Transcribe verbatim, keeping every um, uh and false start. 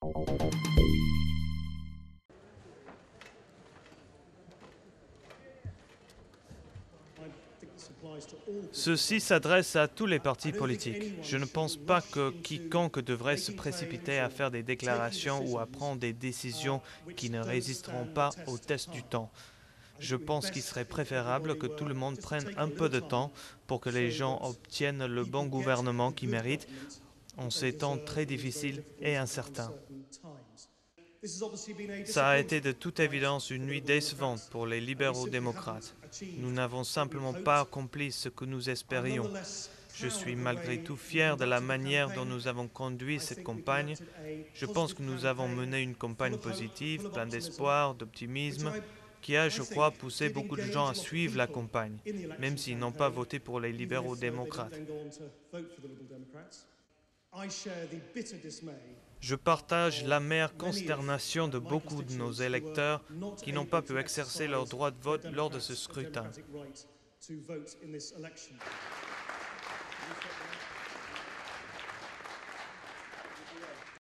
Ceci s'adresse à tous les partis politiques. Je ne pense pas que quiconque devrait se précipiter à faire des déclarations ou à prendre des décisions qui ne résisteront pas au test du temps. Je pense qu'il serait préférable que tout le monde prenne un peu de temps pour que les gens obtiennent le bon gouvernement qu'ils méritent en ces temps très difficiles et incertains. Ça a été de toute évidence une nuit décevante pour les libéraux-démocrates. Nous n'avons simplement pas accompli ce que nous espérions. Je suis malgré tout fier de la manière dont nous avons conduit cette campagne. Je pense que nous avons mené une campagne positive, pleine d'espoir, d'optimisme, qui a, je crois, poussé beaucoup de gens à suivre la campagne, même s'ils n'ont pas voté pour les libéraux-démocrates. Je partage l'amère consternation de beaucoup de nos électeurs qui n'ont pas pu exercer leur droit de vote lors de ce scrutin.